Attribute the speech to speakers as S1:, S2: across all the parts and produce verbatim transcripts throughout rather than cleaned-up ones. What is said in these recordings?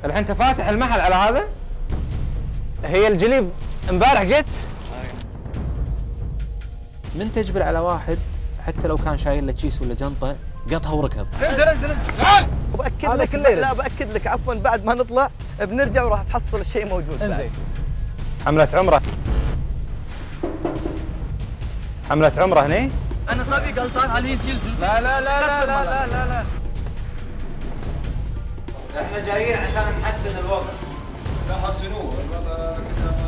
S1: الحين انت فاتح المحل على هذا؟
S2: هي الجليب امبارح قلت من تجبر على واحد حتى لو كان شايل له كيس ولا جنطه قطها وركض.
S1: انزل انزل انزل تعال.
S2: باكد لك لا باكد لك عفوا بعد ما نطلع بنرجع وراح تحصل الشيء موجود.
S1: انزين. حملة عمره. حملة عمره هني؟
S3: انا صبي غلطان عليه نشيل جلدي.
S1: لا لا لا لا لا لا لا لا. احنا جايين عشان نحسن الوضع. لا حسنوه الوضع كذا.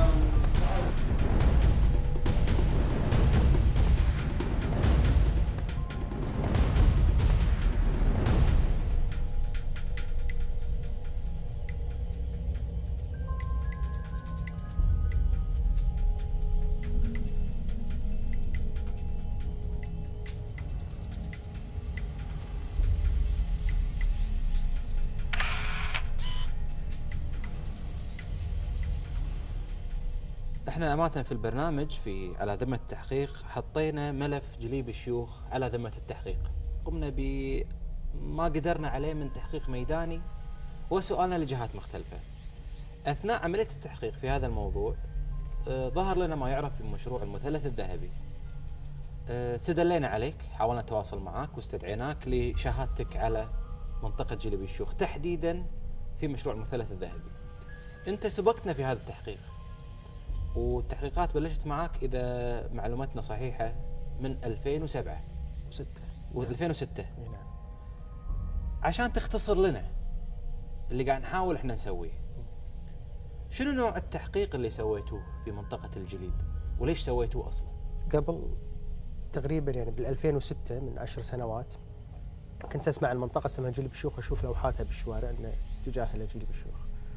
S2: احنا امانه في البرنامج في على ذمه التحقيق حطينا ملف جليب الشيوخ على ذمه التحقيق، قمنا بما قدرنا عليه من تحقيق ميداني وسؤالنا لجهات مختلفه. اثناء عمليه التحقيق في هذا الموضوع اه ظهر لنا ما يعرف بمشروع المثلث الذهبي. اه استدلينا عليك، حاولنا نتواصل معك واستدعيناك لشهادتك على منطقه جليب الشيوخ تحديدا في مشروع المثلث الذهبي. انت سبقتنا في هذا التحقيق والتحقيقات بلشت معك اذا معلوماتنا صحيحه من ألفين وسبعة
S4: وستة
S2: و2006.
S4: نعم.
S2: عشان تختصر لنا اللي قاعد نحاول احنا نسويه، شنو نوع التحقيق اللي سويتوه في منطقه الجليب وليش سويتوه اصلا؟
S4: قبل تقريبا يعني بال ألفين وستة من عشر سنوات كنت اسمع المنطقه اسمها جليب الشيوخ، اشوف لوحاتها بالشوارع انه اتجاهها لجليب الشيوخ.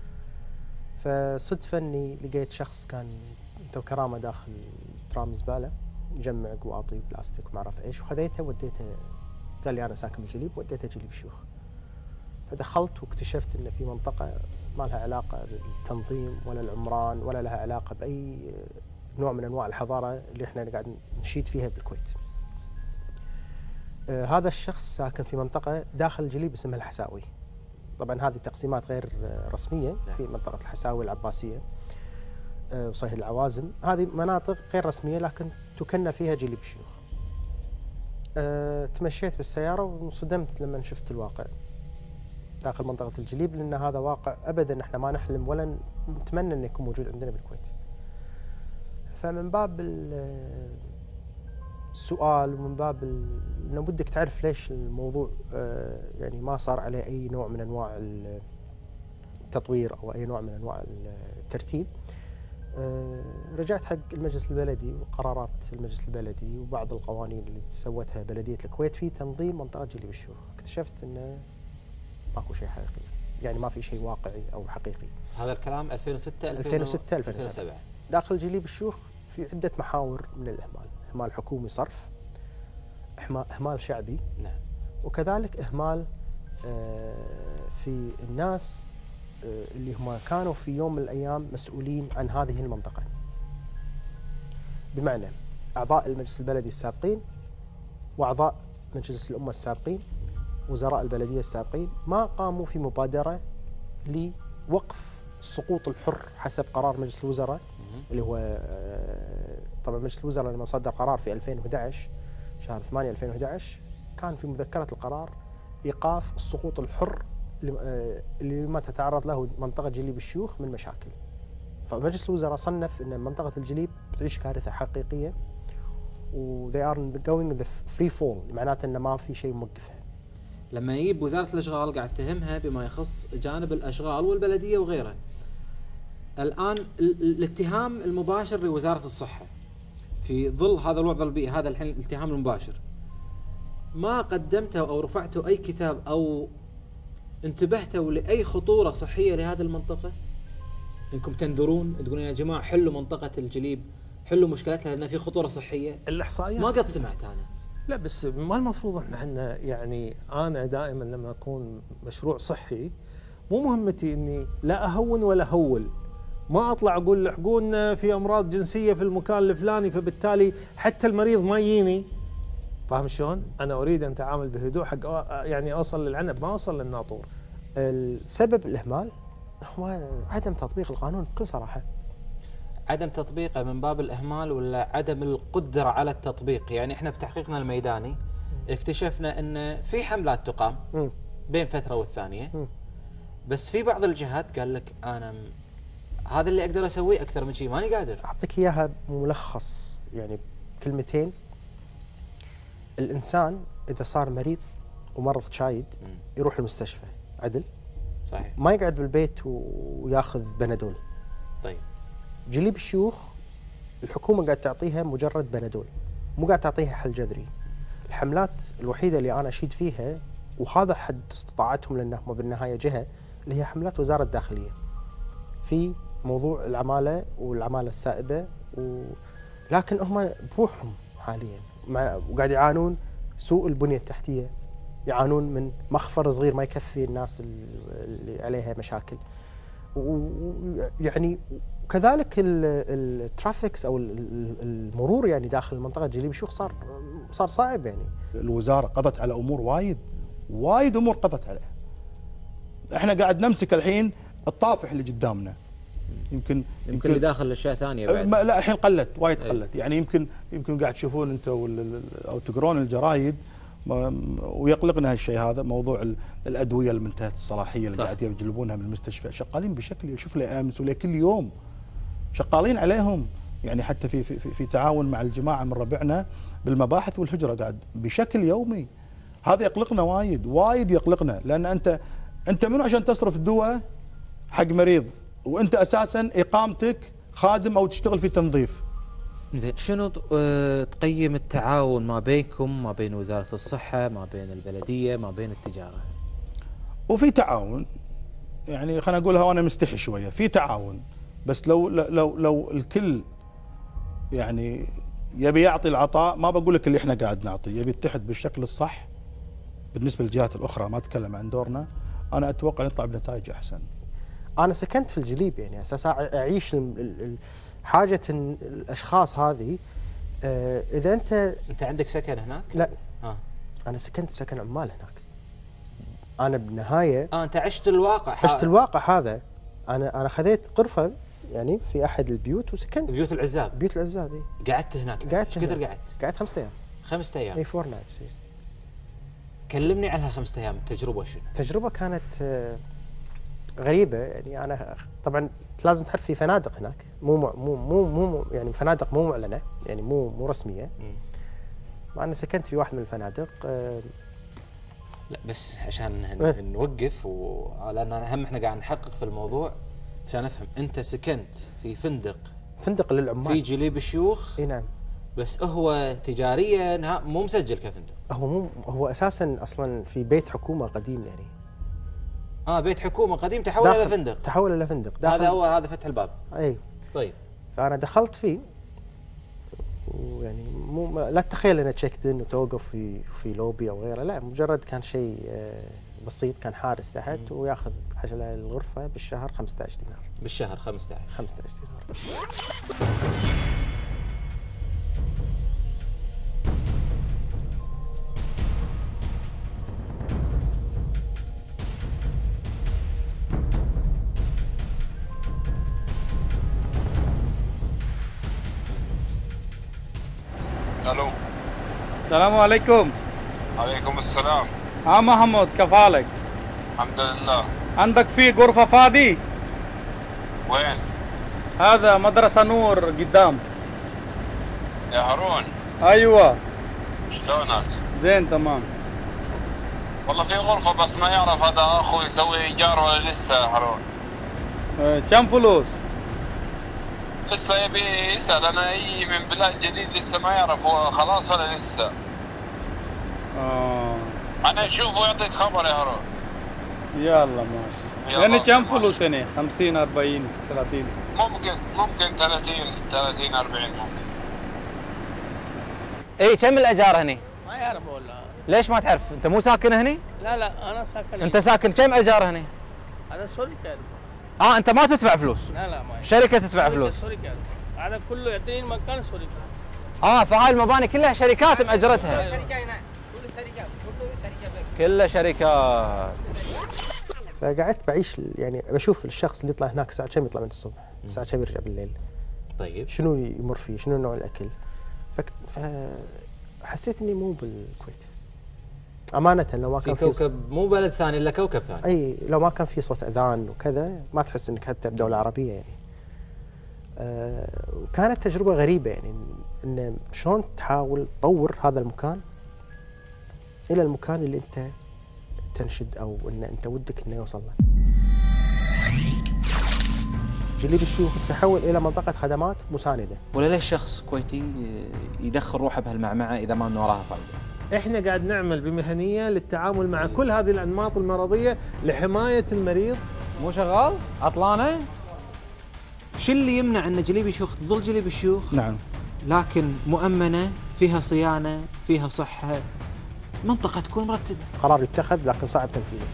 S4: فصدفة اني لقيت شخص كان تو كرامه داخل ترام زباله يجمع قواطي بلاستيك وما اعرف ايش، وخذيته وديته، قال لي انا ساكن بجليب، وديته جليب الشيوخ. فدخلت واكتشفت ان في منطقه ما لها علاقه بالتنظيم ولا العمران ولا لها علاقه باي نوع من انواع الحضاره اللي احنا قاعد نشيد فيها بالكويت. آه هذا الشخص ساكن في منطقه داخل جليب اسمها الحساوي. طبعا هذه تقسيمات غير رسميه في منطقه الحساوي العباسيه وصهيل العوازم، هذه مناطق غير رسميه لكن تكنى فيها جليب الشيوخ. أه تمشيت بالسياره وانصدمت لما شفت الواقع داخل منطقه الجليب، لان هذا واقع ابدا احنا ما نحلم ولا نتمنى انه يكون موجود عندنا بالكويت. فمن باب السؤال ومن باب انه بدك تعرف ليش الموضوع أه يعني ما صار عليه اي نوع من انواع التطوير او اي نوع من انواع الترتيب، أه رجعت حق المجلس البلدي وقرارات المجلس البلدي وبعض القوانين اللي سوتها بلديه الكويت في تنظيم منطقه جليب الشيوخ، اكتشفت انه ماكو شيء حقيقي، يعني ما في شيء واقعي او حقيقي.
S2: هذا الكلام ألفين وستة
S4: ألفين وستة ألفين وسبعة. داخل جليب الشيوخ في عده محاور من الاهمال، اهمال حكومي صرف، اهمال شعبي،
S2: نعم،
S4: وكذلك اهمال أه في الناس اللي هم كانوا في يوم من الأيام مسؤولين عن هذه المنطقة، بمعنى أعضاء المجلس البلدي السابقين وأعضاء مجلس الأمة السابقين وزراء البلدية السابقين ما قاموا في مبادرة لوقف السقوط الحر حسب قرار مجلس الوزراء اللي هو طبعا مجلس الوزراء لما صدر قرار في ألفين وأحد عشر شهر ثمانية ألفين وأحد عشر كان في مذكرة القرار إيقاف السقوط الحر اللي ما تتعرض له منطقة جليب الشيوخ من مشاكل. فمجلس الوزراء صنف أن منطقة الجليب تعيش كارثة حقيقية و they are going the free fall، معناته أن ما في شيء موقفها.
S2: لما يجيب وزارة الأشغال قاعد تهمها بما يخص جانب الأشغال والبلدية وغيرها. الآن الاتهام المباشر لوزارة الصحة في ظل هذا الوضع البيئي، هذا الحين الاتهام المباشر، ما قدمته أو رفعته أي كتاب أو انتبهتوا لأي خطورة صحية لهذه المنطقة؟ إنكم تنذرون تقولون يا جماعة حلوا منطقة الجليب، حلوا مشكلتها لأن في خطورة صحية.
S4: الإحصائيات
S2: ما قد سمعت أنا.
S4: لا بس ما المفروض احنا عندنا، يعني أنا دائما لما أكون مشروع صحي مو مهمتي إني لا أهون ولا هول، ما أطلع أقول لحقونا في أمراض جنسية في المكان الفلاني فبالتالي حتى المريض ما يجيني. فاهم شلون؟ أنا أريد أن أتعامل بهدوء حق يعني أوصل للعنب ما أوصل للناطور. السبب الإهمال هو عدم تطبيق القانون بكل صراحه.
S2: عدم تطبيقه من باب الاهمال ولا عدم القدره على التطبيق؟ يعني احنا بتحقيقنا الميداني اكتشفنا ان في حملات تقام
S4: م.
S2: بين فتره والثانيه،
S4: م.
S2: بس في بعض الجهات قال لك انا م... هذا اللي اقدر اسويه، اكثر من شيء ماني قادر.
S4: اعطيك اياها ملخص يعني كلمتين. الانسان اذا صار مريض ومرض شايد يروح المستشفى عدل،
S2: صحيح،
S4: ما يقعد بالبيت وياخذ بنادول.
S2: طيب
S4: جليب الشيوخ الحكومه قاعد تعطيها مجرد بنادول، مو قاعد تعطيها حل جذري. الحملات الوحيده اللي انا اشيد فيها وهذا حد استطاعتهم لانهم بالنهايه جهه اللي هي حملات وزاره الداخليه في موضوع العماله والعماله السائبه و... لكن هم بروحهم حاليا مع... وقاعد يعانون سوء البنيه التحتيه، يعانون من مخفر صغير ما يكفي الناس اللي عليها مشاكل، ويعني وكذلك الترافيكس او المرور يعني داخل منطقه جليب الشيوخ صار صار صعب. يعني
S5: الوزاره قضت على امور وايد وايد امور قضت عليها. احنا قاعد نمسك الحين الطافح اللي قدامنا، يمكن
S2: يمكن,
S5: يمكن
S2: اللي داخل اشياء ثانيه بعد.
S5: لا الحين قلت وايد قلت. يعني يمكن يمكن قاعد تشوفون انتم او تقرون الجرايد ويقلقنا هالشيء هذا، موضوع الادويه المنتهيه الصلاحيه اللي قاعد يجلبونها من المستشفى، شغالين بشكل شوف لي امس ولا كل يوم شغالين عليهم. يعني حتى في في في تعاون مع الجماعه من ربعنا بالمباحث والهجره قاعد بشكل يومي. هذا يقلقنا وايد وايد يقلقنا، لان انت انت منو عشان تصرف دواء حق مريض وانت اساسا اقامتك خادم او تشتغل في تنظيف.
S2: زين، شنو اه تقيم التعاون ما بينكم، ما بين وزاره الصحه، ما بين البلديه، ما بين التجاره؟
S5: وفي تعاون، يعني خلينا اقولها وانا مستحي شويه، في تعاون، بس لو لو لو الكل يعني يبي يعطي العطاء، ما بقول لك اللي احنا قاعد نعطي، يبي يتحد بالشكل الصح بالنسبه للجهات الاخرى، ما اتكلم عن دورنا، انا اتوقع نطلع بنتائج احسن.
S4: انا سكنت في الجليب يعني اساسا اعيش حاجه الاشخاص هذه. اه اذا انت
S2: انت عندك سكن هناك؟
S4: لا
S2: ها.
S4: انا سكنت بسكن عمال هناك. انا بالنهايه
S2: اه انت عشت الواقع.
S4: عشت الواقع هذا. انا انا خذيت غرفه يعني في احد البيوت وسكنت.
S2: بيوت العزاب؟
S4: بيوت العزاب اي.
S2: قعدت هناك؟
S4: قعدت
S2: ايش كثر قعدت؟
S4: قعدت خمسة ايام.
S2: خمسة ايام؟
S4: اي فور نايتس.
S2: كلمني عن هالخمسة ايام، التجربه شنو؟
S4: التجربه كانت غريبه. يعني انا طبعا لازم تعرف في فنادق هناك، مو مو مو مو يعني فنادق مو معلنه، يعني مو مو رسميه. مع اني سكنت في واحد من الفنادق.
S2: لا بس عشان اه؟ نوقف و... لان انا هم احنا قاعد نحقق في الموضوع عشان افهم. انت سكنت في فندق
S4: فندق للعمال
S2: في جليب الشيوخ؟
S4: اي نعم.
S2: بس هو تجاريا مو مسجل كفندق؟
S4: هو مو هو اساسا اصلا في بيت حكومه قديم يعني.
S2: اه بيت حكومه قديم تحول الى فندق.
S4: تحول الى فندق.
S2: هذا هو هذا فتح الباب.
S4: اي
S2: طيب.
S4: فانا دخلت فيه ويعني مو لا تتخيل انه تشيكت ان وتوقف في في لوبي او غيره، لا مجرد كان شيء بسيط، كان حارس تحت مم. وياخذ على الغرفه بالشهر خمسة عشر دينار.
S2: بالشهر خمسة عشر
S4: خمسة عشر دينار.
S6: الو.
S7: السلام عليكم.
S6: عليكم السلام.
S7: ها محمود كيف حالك؟
S6: الحمد لله.
S7: عندك في غرفة فاضي؟
S6: وين؟
S7: هذا مدرسة نور قدام.
S6: يا هارون.
S7: ايوه.
S6: شلونك؟
S7: زين تمام.
S6: والله في غرفة بس ما يعرف هذا اخوي يسوي ايجار ولا لسه يا هارون.
S7: اه كم فلوس؟
S6: لسه يبي يسأل، انا اي من بلاد جديد لسه ما يعرف هو خلاص ولا لسه.
S7: اه
S6: انا اشوفه ويعطيك خبر يا هارون.
S7: يلا ماشي. يعني كم فلوس هنا؟ خمسين أربعين ثلاثين؟
S6: ممكن ممكن ثلاثين ثلاثين أربعين ممكن.
S2: اي كم الايجار هنا؟
S3: ما يعرف والله.
S2: ليش ما تعرف؟ انت مو ساكن هنا؟
S3: لا لا انا ساكن.
S2: انت ساكن كم ايجار هنا؟
S3: هذا شركة.
S2: اه انت ما تدفع فلوس؟
S3: لا لا ما
S2: شركة تدفع فلوس؟
S3: شركة. هذا كله يعطيني مكان شركة.
S2: اه فهاي المباني كلها شركات مأجرتها؟
S3: شركة هنا. كل شركات كله شركة.
S2: كلها شركات.
S4: فقعدت بعيش يعني بشوف الشخص اللي يطلع هناك الساعه كم يطلع من الصبح، الساعه كم يرجع بالليل،
S2: طيب
S4: شنو يمر فيه، شنو نوع الاكل. فحسيت اني مو بالكويت امانه. لو ما كان
S2: في كوكب مو بلد ثاني الا كوكب ثاني.
S4: اي لو ما كان في صوت اذان وكذا ما تحس انك حتى بدوله عربيه يعني. آه وكانت تجربه غريبه يعني، ان شلون تحاول تطور هذا المكان الى المكان اللي انت تنشد او ان انت ودك انه يوصل له. جليب الشيوخ تحول الى منطقه خدمات مسانده.
S2: ولا ليش شخص كويتي يدخل روحه بهالمعمعه اذا ما من وراها فائده؟
S8: احنا قاعد نعمل بمهنيه للتعامل مع كل هذه الانماط المرضيه لحمايه المريض.
S2: مو شغال؟ عطلانه؟ شو اللي يمنع ان جليب الشيوخ تظل جليب الشيوخ؟
S5: نعم.
S2: لكن مؤمنه، فيها صيانه، فيها صحه، منطقه تكون مرتبه.
S4: قرار يتخذ لكن صعب تنفيذه.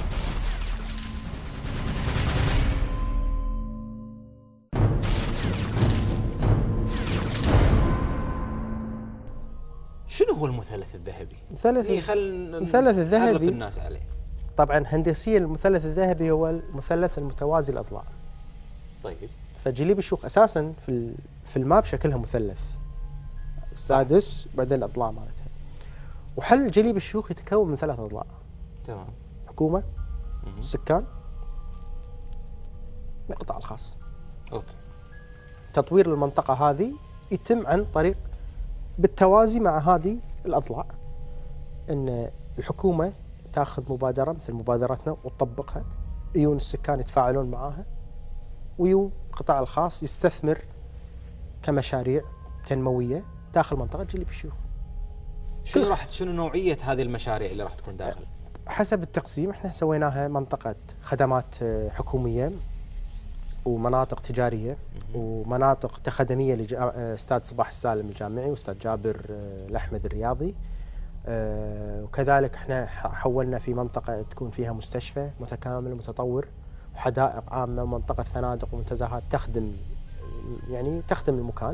S2: شنو هو المثلث الذهبي؟
S4: المثلث
S2: إيه خل
S4: المثلث الذهبي
S2: نعرف الناس عليه.
S4: طبعا هندسيا المثلث الذهبي هو المثلث المتوازي الاضلاع.
S2: طيب.
S4: فجليب الشيوخ اساسا في في الماب شكلها مثلث. السادس بعدين الاضلاع مالتها. وحل جليب الشيوخ يتكون من ثلاث اضلاع.
S2: تمام.
S4: حكومه، سكان، القطاع الخاص.
S2: اوكي.
S4: تطوير المنطقه هذه يتم عن طريق بالتوازي مع هذه الاضلاع، ان الحكومه تاخذ مبادره مثل مبادرتنا وتطبقها، يجون السكان يتفاعلون معاها، ويو القطاع الخاص يستثمر كمشاريع تنمويه داخل منطقه جليب الشيوخ.
S2: شنو راح شنو نوعيه هذه المشاريع اللي راح تكون داخل؟
S4: حسب التقسيم احنا سويناها منطقه خدمات حكوميه ومناطق تجاريه ومناطق تخدميه لاستاد صباح السالم الجامعي واستاد جابر الاحمد الرياضي. وكذلك احنا حولنا في منطقه تكون فيها مستشفى متكامل متطور وحدائق عامه ومنطقه فنادق ومنتزهات تخدم يعني تخدم المكان،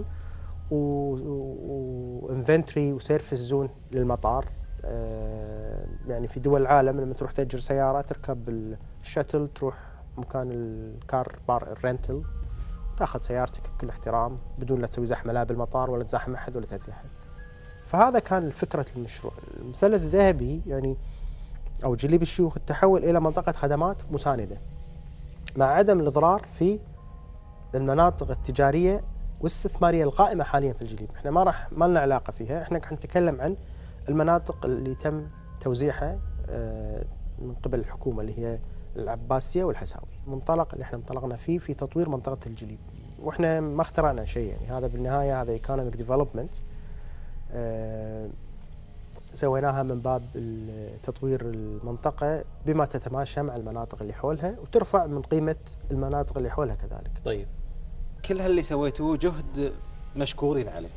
S4: وانفنتري وسيرفيس زون للمطار. يعني في دول العالم لما تروح تأجر سياره تركب الشاتل تروح مكان الكار بار الرنتل، تاخذ سيارتك بكل احترام بدون لا تسوي زحمه لا بالمطار ولا تزاحم احد ولا تاذي احد. فهذا كان فكره المشروع. المثلث الذهبي يعني او جليب الشيوخ تحول الى منطقه خدمات مسانده مع عدم الاضرار في المناطق التجاريه والاستثماريه القائمه حاليا في الجليب. احنا ما راح ما لنا علاقه فيها، احنا قاعد نتكلم عن المناطق اللي تم توزيعها من قبل الحكومه اللي هي العباسيه والحساوي. المنطلق اللي احنا انطلقنا فيه في تطوير منطقه الجليب، واحنا ما اخترعنا شيء يعني، هذا بالنهايه هذا ايكونوميك ديفلوبمنت آه سويناها من باب تطوير المنطقه بما تتماشى مع المناطق اللي حولها وترفع من قيمه المناطق اللي حولها كذلك.
S2: طيب كل هاللي سويتوه جهد مشكورين عليه،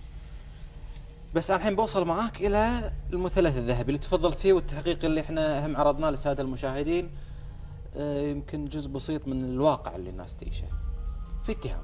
S2: بس الحين بوصل معاك الى المثلث الذهبي اللي تفضلت فيه والتحقيق اللي احنا هم عرضناه للساده المشاهدين. آه يمكن جزء بسيط من الواقع اللي الناس تعيشه. في اتهام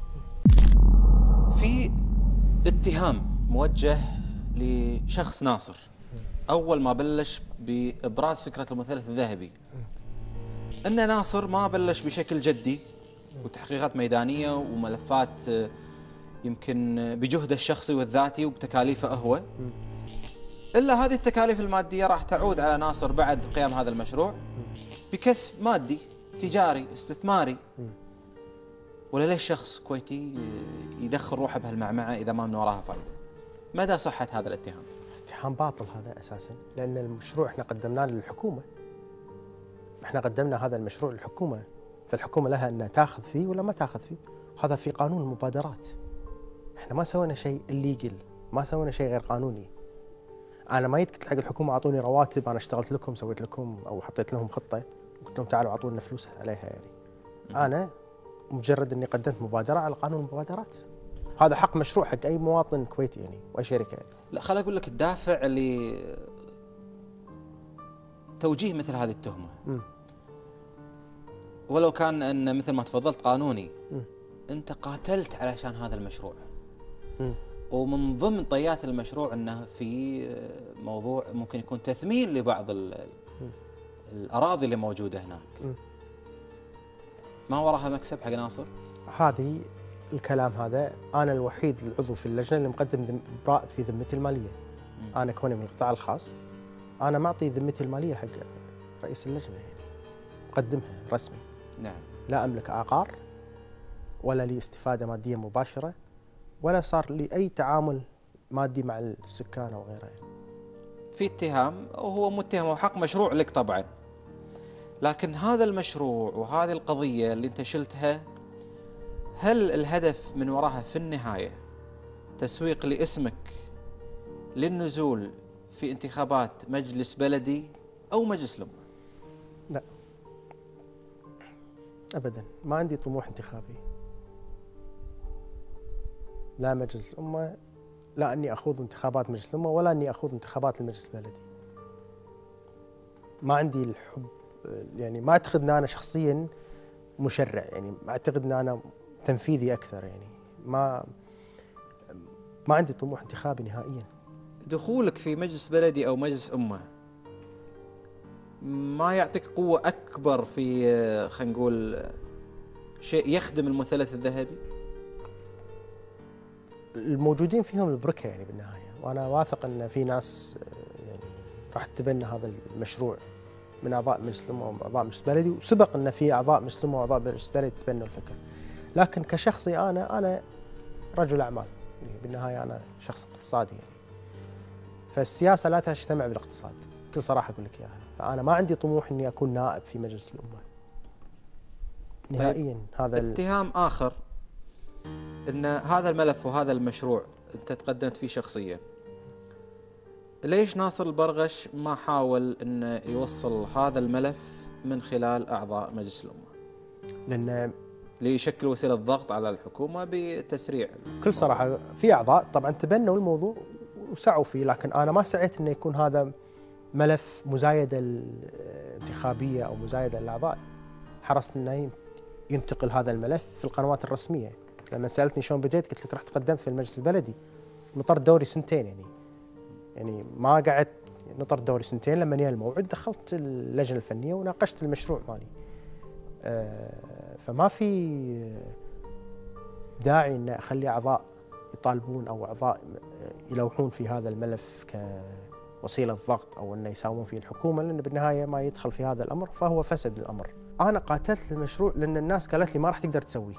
S2: في اتهام موجه لشخص ناصر اول ما بلش بابراز فكره المثلث الذهبي، ان ناصر ما بلش بشكل جدي وتحقيقات ميدانيه وملفات يمكن بجهده الشخصي والذاتي وبتكاليفه هو، الا هذه التكاليف الماديه راح تعود على ناصر بعد قيام هذا المشروع بكسب مادي تجاري استثماري. ولا ليش شخص كويتي يدخل روحه بهالمعمعه اذا ما من وراها فائده؟ مدى صحه هذا الاتهام؟
S4: اتهام باطل هذا اساسا، لان المشروع احنا قدمناه للحكومه. احنا قدمنا هذا المشروع للحكومه، فالحكومه لها انها تاخذ فيه ولا ما تاخذ فيه، وهذا في قانون المبادرات. احنا ما سوينا شيء الليجل، ما سوينا شيء غير قانوني. انا ما جيت حق الحكومه اعطوني رواتب انا اشتغلت لكم سويت لكم او حطيت لهم خطه وقلت لهم تعالوا اعطونا فلوس عليها يعني. انا مجرد اني قدمت مبادره على قانون المبادرات. هذا حق مشروع حق اي مواطن كويتي يعني واي شركه يعني.
S2: لا خليني اقول لك الدافع لتوجيه مثل هذه التهمه. م. ولو كان ان مثل ما تفضلت قانوني، م. انت قاتلت علشان هذا المشروع. م. ومن ضمن طيات المشروع انه في موضوع ممكن يكون تثمين لبعض الاراضي اللي موجوده هناك
S4: م.
S2: ما وراها مكسب حق ناصر؟
S4: هذه الكلام هذا انا الوحيد العضو في اللجنه اللي مقدم ذم- براء في ذمتي الماليه.
S2: م.
S4: انا كوني من القطاع الخاص انا معطي ذمتي الماليه حق رئيس اللجنه يعني مقدمها رسمي.
S2: نعم.
S4: لا املك عقار ولا لي استفاده ماديه مباشره ولا صار لي اي تعامل مادي مع السكان او غيره يعني.
S2: في اتهام وهو متهم وحق مشروع لك طبعا، لكن هذا المشروع وهذه القضية اللي انت شلتها، هل الهدف من وراها في النهاية تسويق لاسمك للنزول في انتخابات مجلس بلدي أو مجلس الأمة؟
S4: لا ابدا، ما عندي طموح انتخابي، لا مجلس الامه، لا اني اخوض انتخابات مجلس الامه ولا اني اخوض انتخابات المجلس البلدي. ما عندي الحب يعني، ما اعتقد ان انا شخصيا مشرع يعني، اعتقد ان انا تنفيذي اكثر يعني، ما ما عندي طموح انتخابي نهائيا.
S2: دخولك في مجلس بلدي أو مجلس أمة ما يعطيك قوة أكبر في خلينا نقول شيء يخدم المثلث الذهبي؟
S4: الموجودين فيهم البركه يعني بالنهايه، وانا واثق ان في ناس يعني راح تتبنى هذا المشروع من اعضاء مجلس الامه واعضاء مجلس بلدي، وسبق ان في اعضاء مجلس الامه واعضاء مجلس بلدي تبنوا الفكره. لكن كشخصي انا انا رجل اعمال يعني بالنهايه، انا شخص اقتصادي يعني. فالسياسه لا تجتمع بالاقتصاد، بكل صراحه اقول لك اياها. فانا ما عندي طموح اني اكون نائب في مجلس الامه نهائيا. هذا
S2: اتهام اخر ان هذا الملف وهذا المشروع انت تقدمت فيه شخصيا، ليش ناصر البرغش ما حاول انه يوصل هذا الملف من خلال اعضاء مجلس الامه؟
S4: لان
S2: ليشكل وسيله ضغط على الحكومه بتسريع.
S4: بكل صراحه في اعضاء طبعا تبنوا الموضوع وسعوا فيه، لكن انا ما سعيت انه يكون هذا ملف مزايده الانتخابيه او مزايده للاعضاء. حرصت انه ينتقل هذا الملف في القنوات الرسميه. لما سالتني شلون بديت قلت لك رحت قدمت في المجلس البلدي، نطرت دوري سنتين يعني يعني ما قعدت، نطرت دوري سنتين. لما جاء الموعد دخلت اللجنه الفنيه وناقشت المشروع مالي. آه فما في داعي ان اخلي اعضاء يطالبون او اعضاء يلوحون في هذا الملف كوسيله ضغط او انه يساومون فيه الحكومه، لان بالنهايه ما يدخل في هذا الامر فهو فسد الامر. انا قاتلت المشروع لان الناس قالت لي ما راح تقدر تسويه.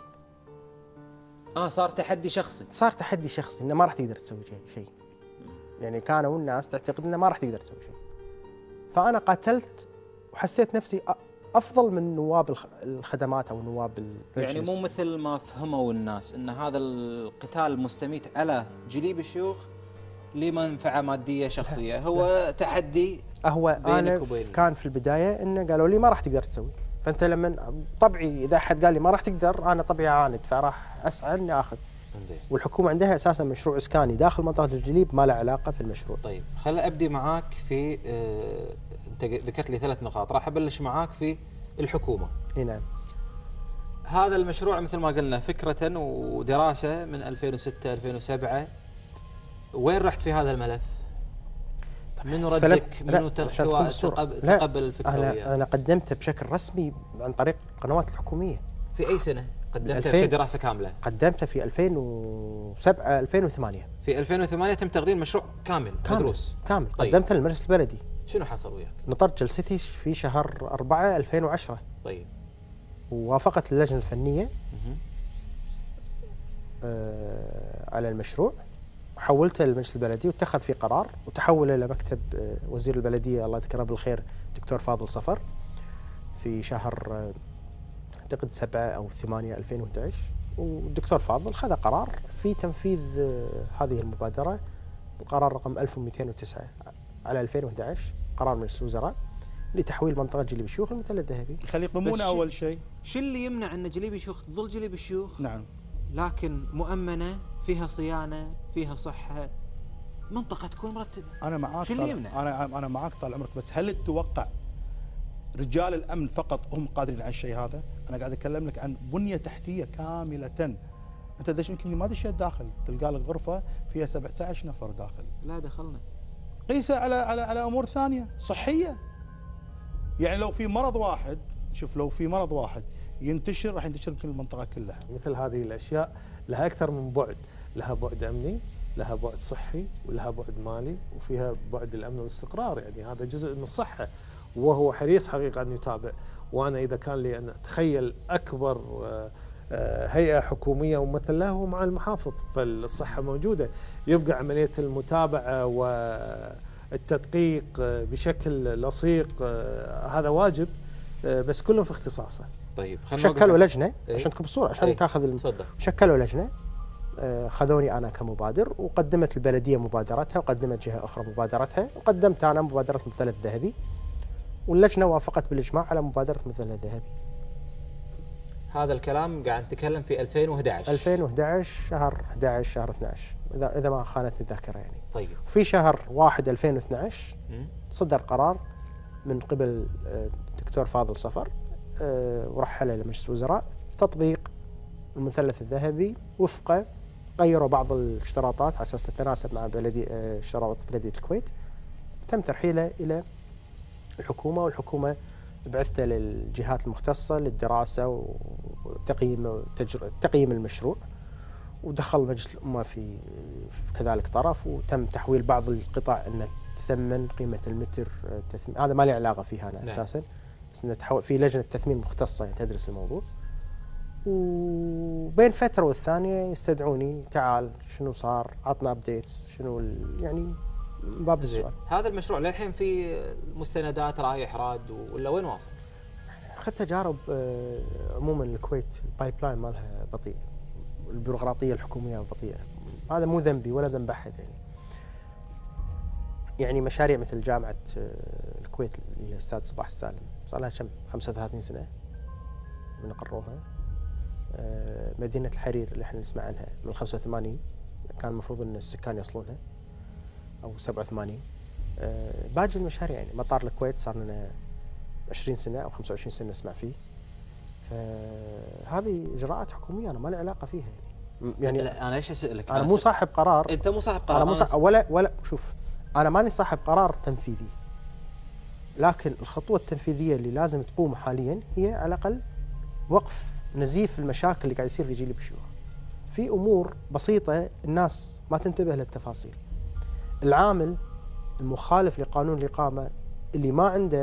S2: اه صار تحدي شخصي.
S4: صار تحدي شخصي انه ما راح تقدر تسوي شيء شيء. يعني كانوا الناس تعتقد انه ما راح تقدر تسوي شيء. فانا قاتلت وحسيت نفسي افضل من نواب الخدمات او نواب المجلس.
S2: يعني مو مثل ما فهموا الناس ان هذا القتال مستميت على جليب الشيوخ لمنفعه ماديه شخصيه،
S4: لا
S2: هو
S4: لا.
S2: تحدي
S4: هو انا
S2: وبين.
S4: كان في البدايه انه قالوا لي ما راح تقدر تسوي، فانت لما طبعي اذا احد قال لي ما راح تقدر انا طبيعي اعاند، فراح اسعى اني اخذ.
S2: انزين.
S4: والحكومه عندها اساسا مشروع اسكاني داخل منطقه الجليب ما له علاقه في المشروع.
S2: طيب خليني ابدي معاك في اه انت ذكرت لي ثلاث نقاط، راح ابلش معاك في الحكومه.
S4: اي نعم.
S2: هذا المشروع مثل ما قلنا فكره ودراسه من ألفين وستة ألفين وسبعة، وين رحت في هذا الملف؟ منو ردك؟ منو تقبل الفكره؟
S4: انا انا قدمته بشكل رسمي عن طريق القنوات الحكوميه.
S2: في اي سنه قدمته كدراسه كامله؟
S4: قدمته في ألفين وسبعة ألفين وثمانية.
S2: في ألفين وثمانية تم تقديم مشروع كامل, كامل مدروس
S4: كامل. طيب. قدمته للمجلس البلدي.
S2: شنو حصل وياك؟
S4: نطرت جلستي في شهر أربعة ألفين وعشرة.
S2: طيب.
S4: ووافقت اللجنه الفنيه آه على المشروع، حولته للمجلس البلدي واتخذ فيه قرار وتحول الى مكتب آه وزير البلديه الله يذكره بالخير الدكتور فاضل صفر في شهر آه اعتقد سبعة او ثمانية ألفين وأحد عشر. والدكتور فاضل خذ قرار في تنفيذ آه هذه المبادره، القرار رقم ألف ومئتين وتسعة على ألفين وأحد عشر، قرار مجلس الوزراء لتحويل منطقه جليب الشيوخ للمثلث الذهبي.
S5: يخلي يقيمونه اول شيء.
S2: شو اللي يمنع ان جليب الشيوخ تظل جليب الشيوخ؟
S5: نعم.
S2: لكن مؤمنه، فيها صيانه، فيها صحه، منطقه تكون مرتبه.
S5: انا معاك.
S2: شو اللي يمنع؟
S5: انا انا معاك طال عمرك، بس هل تتوقع رجال الامن فقط هم قادرين على الشيء هذا؟ انا قاعد اتكلم لك عن بنيه تحتيه كامله. انت دش يمكن ما دشيت داخل، تلقى لك غرفه فيها سبعة عشر نفر داخل.
S2: لا دخلنا.
S5: قيسه على على على امور ثانيه صحيه. يعني لو في مرض واحد، شوف لو في مرض واحد ينتشر راح ينتشر في المنطقه كلها.
S8: مثل هذه الاشياء لها اكثر من بعد، لها بعد امني، لها بعد صحي، ولها بعد مالي، وفيها بعد الامن والاستقرار. يعني هذا جزء من الصحه، وهو حريص حقيقه ان يتابع. وانا اذا كان لي ان اتخيل اكبر هيئه حكوميه ممثل له هو مع المحافظ، فالصحه موجوده. يبقى عمليه المتابعه والتدقيق بشكل لصيق هذا واجب، بس كلهم في اختصاصه.
S2: طيب خلينا
S4: شكلوا لجنه
S2: ايه؟
S4: عشان تكون بصوره عشان
S2: ايه؟
S4: تاخذ الم...
S2: تفضل.
S4: شكلوا لجنه، خذوني انا كمبادر، وقدمت البلديه مبادرتها، وقدمت جهه اخرى مبادرتها، وقدمت انا مبادره مثلث ذهبي، واللجنه وافقت بالاجماع على مبادره مثلث ذهبي.
S2: هذا الكلام قاعد نتكلم في ألفين وأحد عشر
S4: ألفين وأحد عشر شهر أحد عشر شهر اثني عشر اذا اذا ما خانتني الذاكره يعني.
S2: طيب
S4: في شهر واحد ألفين واثني عشر
S2: م?
S4: صدر قرار من قبل الدكتور فاضل صفر ورحله لمجلس الوزراء تطبيق المثلث الذهبي وفقه. غيروا بعض الاشتراطات على اساس تتناسب مع بلديه اشتراطات بلديه الكويت. تم ترحيله الى الحكومه، والحكومه بعثته للجهات المختصه للدراسه وتقييم تقييم المشروع، ودخل مجلس الامه في كذلك طرف، وتم تحويل بعض القطاع انه تثمن قيمه المتر تثمين. هذا ما لي علاقه فيها انا. نعم. اساسا بس انه تحول في لجنه تثمين مختصه يعني تدرس الموضوع. وبين فتره والثانيه يستدعوني، تعال شنو صار، عطنا ابديتس، شنو يعني باب السؤال.
S2: هذا المشروع للحين في مستندات رايح راد ولا وين واصل؟
S4: اخذت تجارب. عموما الكويت البايب لاين مالها بطيء، البيروقراطيه الحكوميه بطيئه. هذا مو ذنبي ولا ذنب احد يعني. يعني مشاريع مثل جامعه الكويت اللي هي استاذ صباح السالم صار لها كم؟ خمسة وثلاثين سنه من قروها. مدينه الحرير اللي احنا نسمع عنها من خمسة وثمانين كان المفروض ان السكان يصلونها، او سبعة وثمانين. باقي المشاريع يعني مطار الكويت صار لنا عشرين سنه او خمسة وعشرين سنه نسمع فيه. فهذه اجراءات حكوميه انا ما لي علاقه فيها يعني. يعني
S2: لا انا ايش اسالك؟
S4: انا مو صاحب قرار.
S2: انت مو صاحب قرار.
S4: انا مو صاحب ولا ولا شوف، انا ماني صاحب قرار تنفيذي، لكن الخطوه التنفيذيه اللي لازم تقوم حاليا هي على الاقل وقف نزيف المشاكل اللي قاعد يصير في جيل الشيوخ. في امور بسيطه الناس ما تنتبه للتفاصيل. العامل المخالف لقانون الاقامه اللي ما عنده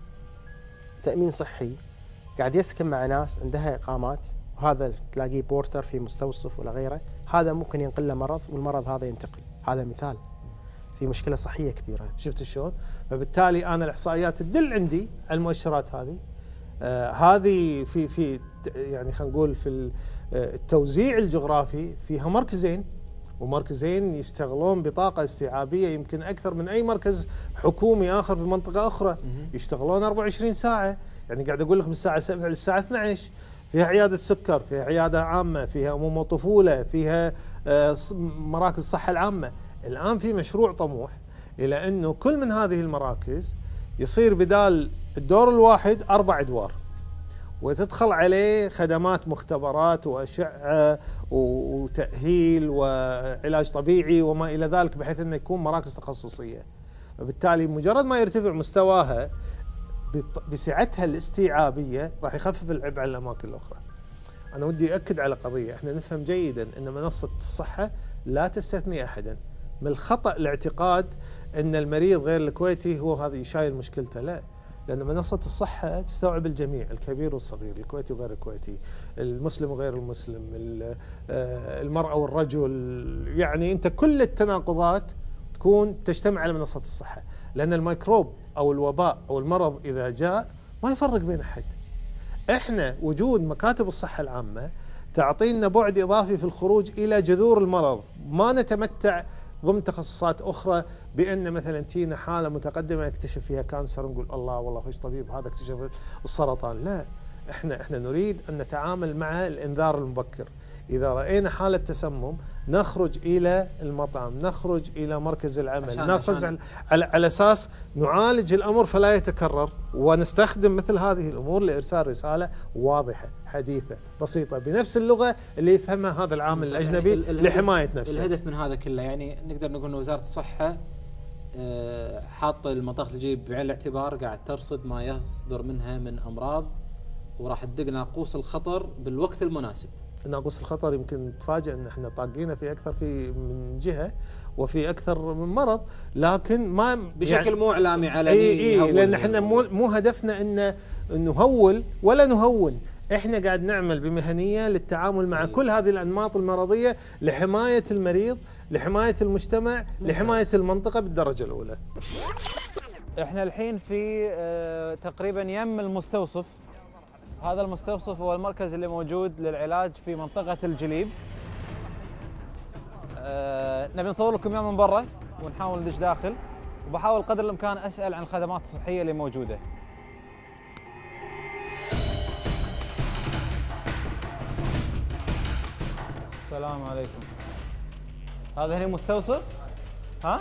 S4: تامين صحي قاعد يسكن مع ناس عندها اقامات، وهذا تلاقيه بورتر في مستوصف ولا غيره، هذا ممكن ينقل له مرض والمرض هذا ينتقل. هذا مثال في مشكله صحيه كبيره.
S8: شفت شلون؟ فبالتالي انا الاحصائيات تدل عندي على المؤشرات هذه. آه هذه في في يعني خلينا نقول في التوزيع الجغرافي فيها مركزين، ومركزين يشتغلون بطاقه استيعابيه يمكن اكثر من اي مركز حكومي اخر في منطقه اخرى. يشتغلون أربعة وعشرين ساعه، يعني قاعد اقول لك من الساعه سبعة للساعه اثني عشر. فيها عياده سكر، فيها عياده عامه، فيها امومه وطفوله، فيها آه مراكز الصحه العامه. الان في مشروع طموح الى انه كل من هذه المراكز يصير بدال الدور الواحد اربع ادوار، وتدخل عليه خدمات مختبرات واشعه وتاهيل وعلاج طبيعي وما الى ذلك، بحيث انه يكون مراكز تخصصيه. وبالتالي مجرد ما يرتفع مستواها بسعتها الاستيعابيه راح يخفف العبء على الاماكن الاخرى. انا ودي اكد على قضيه، احنا نفهم جيدا ان منصه الصحه لا تستثني احدا. من الخطا الاعتقاد ان المريض غير الكويتي هو هذا شايل مشكلته، لا، لأن منصة الصحة تستوعب الجميع، الكبير والصغير، الكويتي وغير الكويتي، المسلم وغير المسلم، المرأة والرجل، يعني أنت كل التناقضات تكون تجتمع على منصة الصحة. لأن الميكروب أو الوباء أو المرض إذا جاء ما يفرق بين أحد. إحنا وجود مكاتب الصحة العامة تعطينا بعد إضافي في الخروج إلى جذور المرض. ما نتمتع ضمن تخصصات أخرى بأن مثلا تينا حالة متقدمة يكتشف فيها كانسر نقول الله والله خوش طبيب هذا اكتشف السرطان. لا، احنا احنا نريد أن نتعامل مع الإنذار المبكر. إذا رأينا حالة تسمم نخرج إلى المطعم، نخرج إلى مركز العمل،
S2: عشان
S8: نخرج
S2: عشان
S8: على, على أساس نعالج الأمر فلا يتكرر، ونستخدم مثل هذه الأمور لإرسال رسالة واضحة حديثة بسيطة بنفس اللغة اللي يفهمها هذا العامل الأجنبي
S2: يعني
S8: لحماية نفسه.
S2: الهدف من هذا كله يعني نقدر نقول أن وزارة الصحة آه، حاط منطقة الجليب بعين الاعتبار، قاعد ترصد ما يصدر منها من أمراض، وراح تدق ناقوس الخطر بالوقت المناسب.
S8: ناقوس الخطر يمكن تفاجئ ان احنا طاقينه في اكثر في من جهه وفي اكثر من مرض، لكن ما
S2: بشكل يعني مو اعلامي علني.
S8: اي اي لان احنا مو مو هدفنا ان نهول ولا نهون، احنا قاعد نعمل بمهنيه للتعامل مع كل هذه الانماط المرضيه لحمايه المريض، لحمايه المجتمع، لحمايه المنطقه بالدرجه الاولى.
S2: احنا الحين في اه تقريبا يم المستوصف. هذا المستوصف هو المركز اللي موجود للعلاج في منطقة الجليب. أه نبي نصور لكم اياه من برا ونحاول ندش داخل، وبحاول قدر الامكان اسال عن الخدمات الصحية اللي موجودة. السلام عليكم. هذا هنا مستوصف؟ ها؟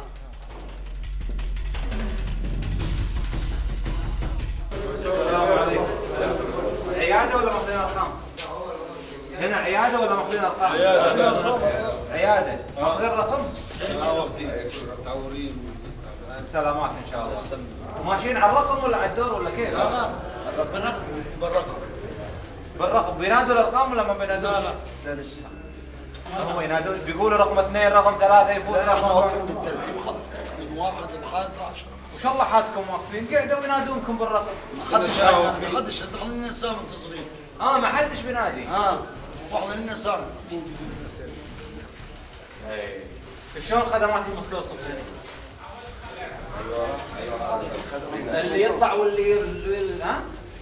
S1: السلام عليكم. عيادة ولا ماخذين ارقام؟ هنا عيادة ولا ماخذين ارقام؟ عيادة. عيادة. ماخذين رقم؟ لا واخذين. متعورين سلامات ان شاء الله. وماشيين على الرقم ولا على الدور ولا كيف؟ لا لا بالرقم. بالرقم. بالرقم بينادوا الارقام ولا ما بينادوا؟ لا لا. لا لسه. هم ينادون بيقولوا رقم اثنين رقم ثلاثة يفوت رقم واقفين بالترتيب من واحد لحد عشرة. ايش الله حاتكم واقفين؟ قعدوا ينادونكم بالرقم. ما حدش ما حدش دخلنا نساء منتصرين. اه ما حدش بينادي. اه واحنا لنا ساعة موجودين بالنساء. اي شلون خدمات المستوصف هنا؟ ايوه ايوه اللي يطلع واللي ها؟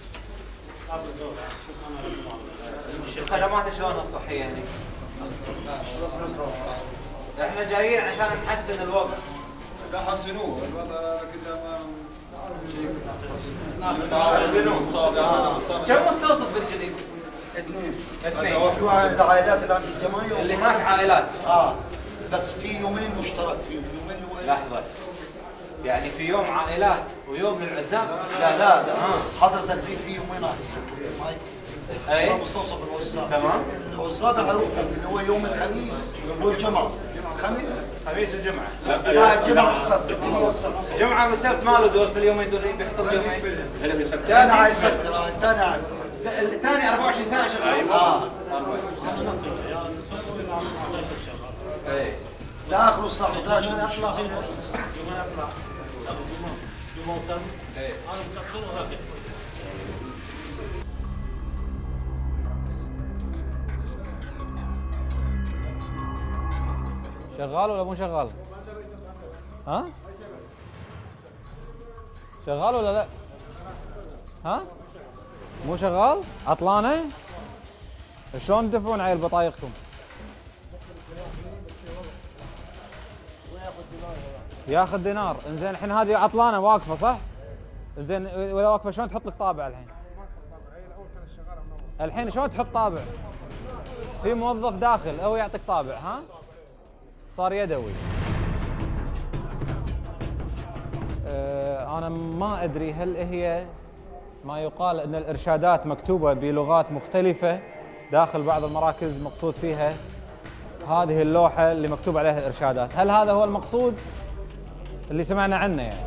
S1: الخدمات شلونها الصحية هنا؟ احنا جايين عشان نحسن الوضع. لا حسنوه الوضع كذا ما كم مستوصف بالجليب؟ اثنين اثنين واحد العائلات اللي عند الجماعه اللي هناك عائلات اه بس في يومين مشترك فيهم يومين يومين. لحظه يعني في يوم عائلات ويوم للعزاب؟ لا لا لا آه. حضرتك في في يومين هسه ما يكفي. اي مستوصف العزاب. تمام. العزاب اللي هو يوم الخميس والجمعه. خميس خميس وجمعه. لا الجمعه والسبت. الجمعه والسبت. الجمعه والسبت ما له دور في اليومين دول بيحصل يومين. اللي بيسبت. ثاني على السبت. ثاني على الثاني أربعة وعشرين ساعه شغال. اه اي لا اخر الساعه احد عشر. يومين اطلع يومين اطلع. يوم موتم. اي انا مكسر وهكذا.
S2: شغال ولا مو شغال؟ ها؟ شغال ولا لا؟ ها؟ مو شغال؟ عطلانه؟ شلون تدفعون عيل بطايقكم؟ ياخذ دينار، انزين الحين هذه عطلانه واقفه صح؟ انزين واذا واقفه شلون تحط لك طابع الحين؟ الحين شلون تحط طابع؟ في موظف داخل هو يعطيك طابع ها؟ صار يدوي. أه انا ما ادري هل هي ما يقال ان الارشادات مكتوبه بلغات مختلفه داخل بعض المراكز مقصود فيها هذه اللوحه اللي مكتوب عليها الارشادات، هل هذا هو المقصود اللي سمعنا عنه يعني؟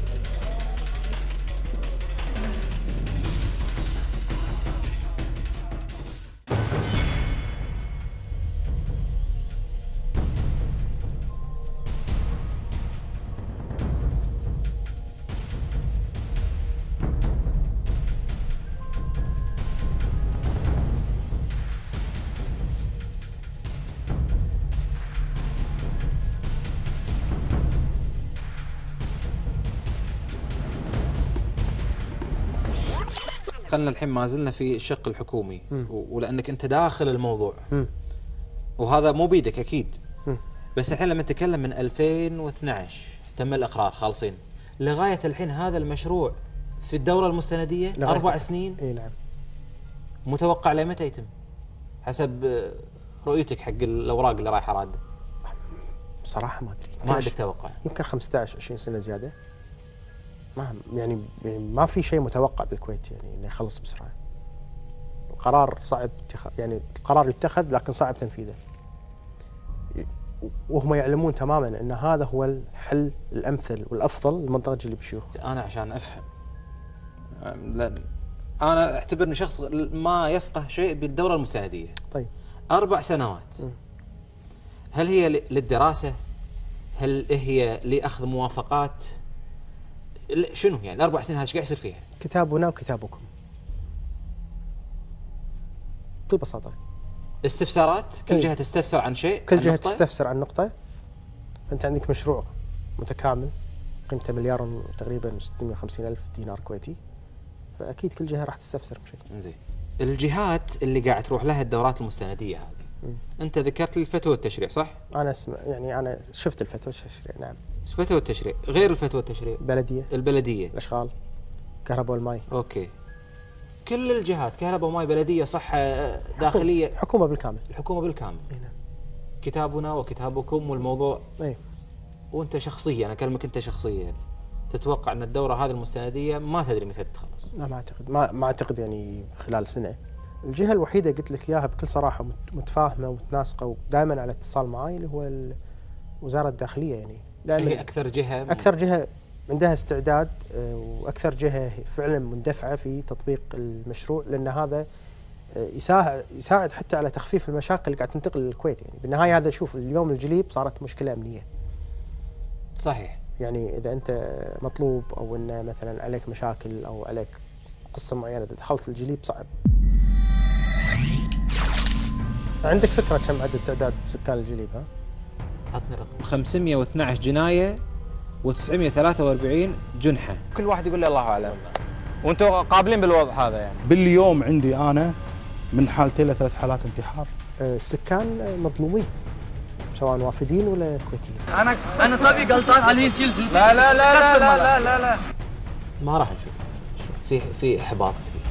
S2: خلنا الحين ما زلنا في الشق الحكومي م. ولانك انت داخل الموضوع م. وهذا مو بيدك اكيد م. بس الحين لما نتكلم من ألفين واثنعش تم الاقرار خالصين لغايه الحين هذا المشروع في الدوره المستنديه اربع سنين.
S4: اي نعم.
S2: متوقع لمتى يتم؟ حسب رؤيتك حق الاوراق اللي رايحه راده.
S4: بصراحه ما ادري.
S2: ما عندك توقع؟
S4: يمكن خمسة عشر عشرين سنه زياده. ما يعني ما في شيء متوقع بالكويت يعني انه يخلص بسرعه. القرار صعب يعني القرار يتخذ لكن صعب تنفيذه. وهم يعلمون تماما ان هذا هو الحل الامثل والافضل لمنطقه جليب الشيوخ.
S2: انا عشان افهم، لأن انا اعتبرني شخص ما يفقه شيء بالدوره المستنديه.
S4: طيب
S2: اربع سنوات م. هل هي للدراسه؟ هل هي لاخذ موافقات؟ شنو يعني الاربع سنين هذا ايش قاعد يصير فيها؟
S4: كتابنا وكتابكم بكل بساطه.
S2: استفسارات، كل
S4: إيه؟
S2: جهه تستفسر عن شيء،
S4: كل
S2: عن
S4: جهه
S2: نقطة؟
S4: تستفسر عن نقطه. فانت عندك مشروع متكامل قيمته مليار تقريبا وستمئة وخمسين ألف دينار كويتي، فاكيد كل جهه راح تستفسر بشيء.
S2: زين. الجهات اللي قاعد تروح لها الدورات المستنديه هذه، انت ذكرت لي الفتوى والتشريع صح؟
S4: انا اسمع يعني انا شفت الفتوى والتشريع. نعم.
S2: الفتوى والتشريع، غير الفتوى والتشريع
S4: بلديه،
S2: البلديه،
S4: الاشغال، كهرباء والماء.
S2: اوكي. كل الجهات، كهرباء وماء، بلديه، صحه، داخليه،
S4: حكومه بالكامل.
S2: الحكومه بالكامل.
S4: نعم.
S2: كتابنا وكتابكم والموضوع.
S4: اي.
S2: وانت شخصيا، انا اكلمك انت شخصيا، تتوقع ان الدوره هذه المستنديه ما تدري متى تخلص؟
S4: لا ما اعتقد، ما ما اعتقد يعني خلال سنه. الجهه الوحيده قلت لك اياها بكل صراحه متفاهمه ومتناسقه ودائما على اتصال معي اللي هو وزاره الداخليه. يعني دائما
S2: هي اكثر جهه
S4: اكثر جهه عندها استعداد واكثر جهه فعلا مندفعه في تطبيق المشروع، لان هذا يساعد يساعد حتى على تخفيف المشاكل اللي قاعد تنتقل للكويت. يعني بالنهايه هذا شوف اليوم الجليب صارت مشكله امنيه.
S2: صحيح.
S4: يعني اذا انت مطلوب او ان مثلا عليك مشاكل او عليك قصه معينه اذا دخلت الجليب صعب. عندك فكره كم عدد تعداد سكان الجليب؟ ها؟
S2: عطني رقم. خمسمئة واثني عشر جنايه وتسعمئة وثلاثة وأربعين جنحه.
S9: كل واحد يقول لي الله اعلم. وانتم قابلين بالوضع هذا يعني؟
S5: باليوم عندي انا من حالتين لثلاث حالات انتحار.
S4: السكان مظلومين سواء وافدين ولا كويتيين.
S10: انا انا صبي غلطان عليه نشيل جلدي.
S1: لا لا لا لا لا لا لا لا
S2: ما راح نشوف في في احباط كبير.